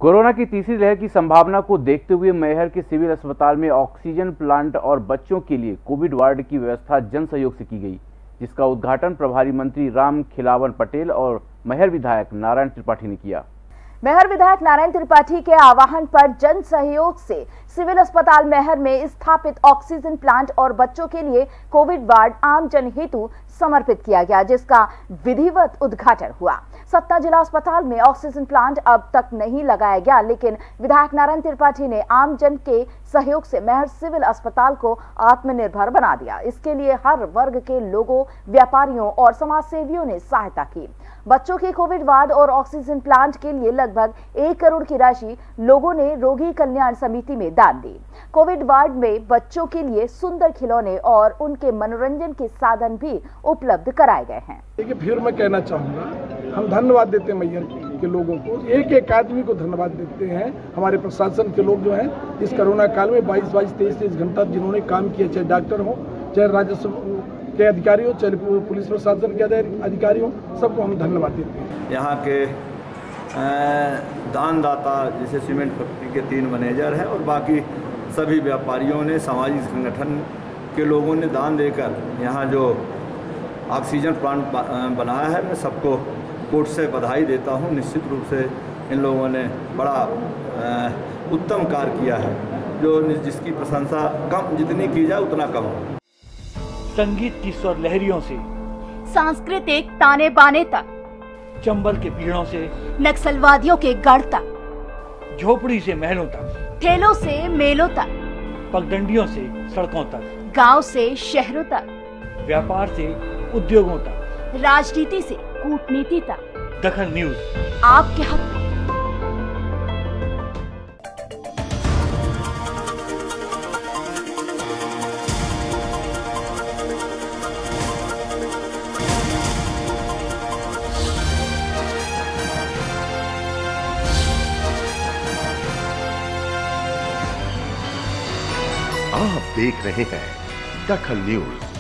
Corona की तीसरी लहर की संभावना को देखते हुए मैहर के सिविल अस्पताल में ऑक्सीजन प्लांट और बच्चों के लिए कोविड वार्ड की व्यवस्था जन सहयोग से की गई, जिसका उद्घाटन प्रभारी मंत्री राम खिलावन पटेल और मैहर विधायक नारायण त्रिपाठी ने किया। मैहर विधायक नारायण त्रिपाठी के आह्वान पर जन सहयोग से सिविल अस्पताल मैहर में स्थापित ऑक्सीजन प्लांट और बच्चों के लिए कोविड वार्ड आम जन हेतु समर्पित किया गया, जिसका विधिवत उद्घाटन हुआ। सतना जिला अस्पताल में ऑक्सीजन प्लांट अब तक नहीं लगाया गया, लेकिन विधायक नारायण त्रिपाठी ने आम जन के सहयोग से मैहर सिविल अस्पताल को आत्मनिर्भर बना दिया। इसके लिए हर वर्ग के लोगों, व्यापारियों और समाज सेवियों ने सहायता की। बच्चों के कोविड वार्ड और ऑक्सीजन प्लांट के लिए लगभग 1 करोड़ की राशि लोगों ने रोगी कल्याण समिति में दान दी। कोविड वार्ड में बच्चों के लिए सुंदर खिलौने और उनके मनोरंजन के साधन भी उपलब्ध कराए गए हैं। देखिए, फिर मैं कहना चाहूँगा, हम धन्यवाद देते हैं मैहर के लोगों को, एक एक आदमी को धन्यवाद देते हैं। हमारे प्रशासन के लोग जो हैं इस कोरोना काल में 22 23 घंटा जिन्होंने काम किया, चाहे डॉक्टर हो, चाहे राजस्व के अधिकारी हो, चाहे पुलिस प्रशासन के अधिकारी हो, सबको हम धन्यवाद देते हैं। यहाँ के दानदाता जैसे सीमेंट फैक्ट्री के 3 मैनेजर हैं और बाकी सभी व्यापारियों ने, सामाजिक संगठन के लोगों ने दान देकर यहाँ जो ऑक्सीजन प्लांट बनाया है, मैं सबको कोर्ट से बधाई देता हूँ। निश्चित रूप से इन लोगों ने बड़ा उत्तम कार्य किया है, जो जिसकी प्रशंसा कम जितनी की जाए उतना कम हो। संगीत की स्वर लहरियों से सांस्कृतिक ताने बाने तक, चंबल के पीड़ों से नक्सलवादियों के गढ़ तक, झोपड़ी से महलों तक, ठेलों से मेलों तक, पगडंडियों से सड़कों तक, गांव से शहरों तक, व्यापार से उद्योगों तक, राजनीति से कूटनीति तक, दखल न्यूज आपके हक में। आप देख रहे हैं दखल न्यूज।